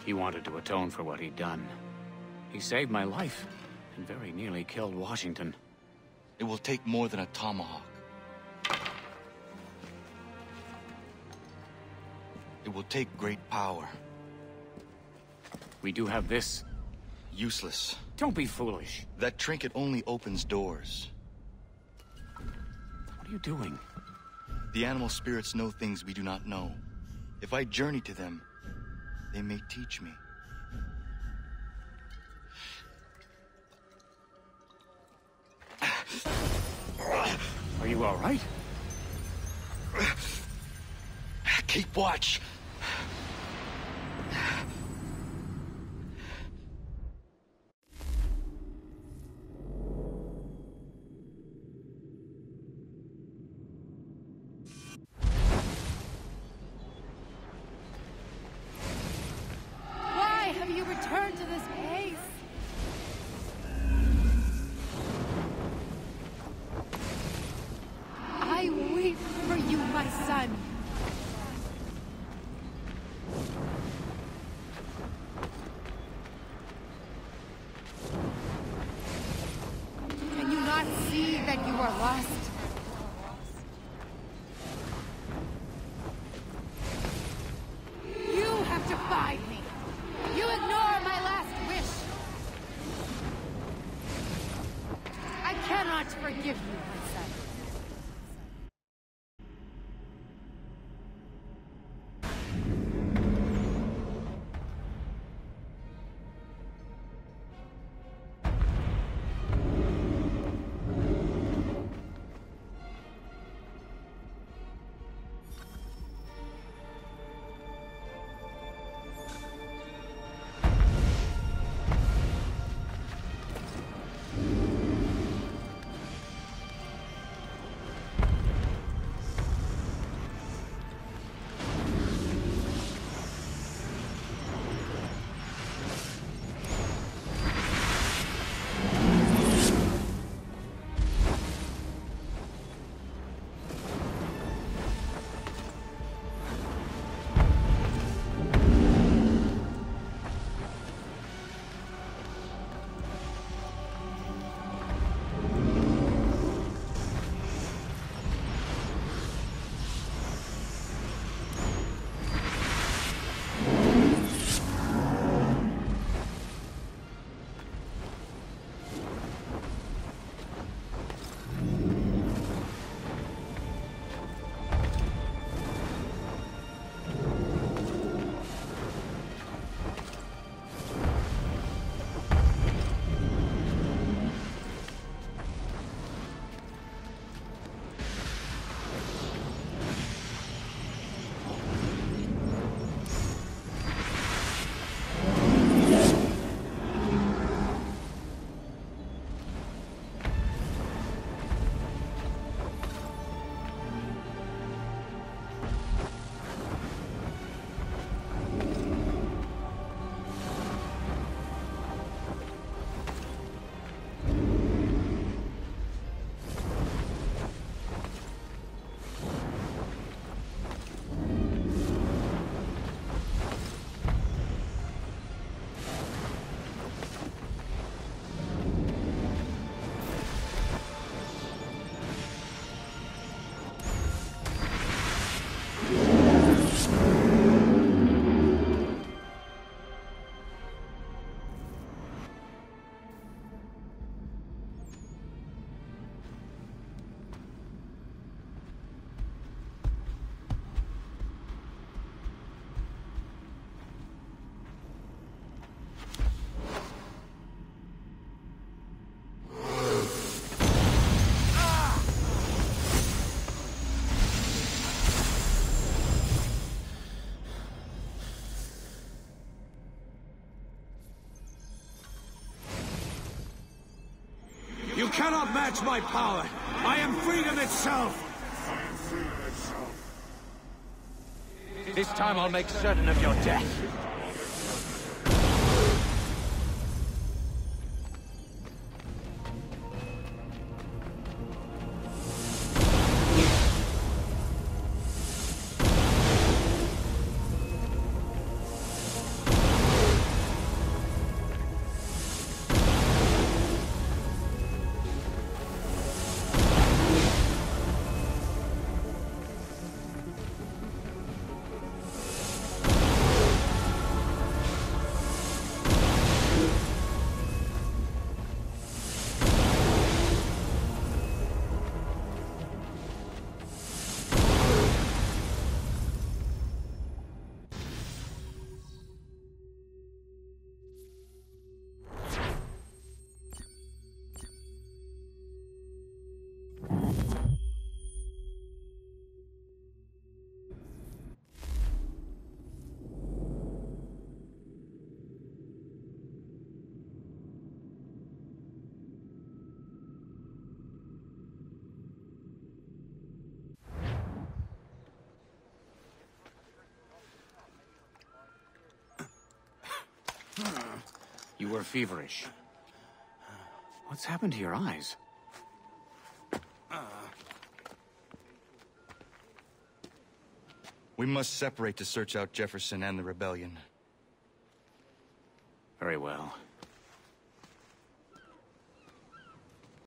He wanted to atone for what he'd done. He saved my life, and very nearly killed Washington. It will take more than a tomahawk. It will take great power. We do have this. Useless. Don't be foolish. That trinket only opens doors. What are you doing? The animal spirits know things we do not know. If I journey to them, they may teach me. Are you all right? Keep watch. Why have you returned to this place? I weep for you, my son. Can you not see that you are lost? You have defied me. You ignore my last wish. I cannot forgive you, my son. You cannot match my power! I am freedom itself! This time I'll make certain of your death. You were feverish. What's happened to your eyes? We must separate to search out Jefferson and the rebellion. Very well.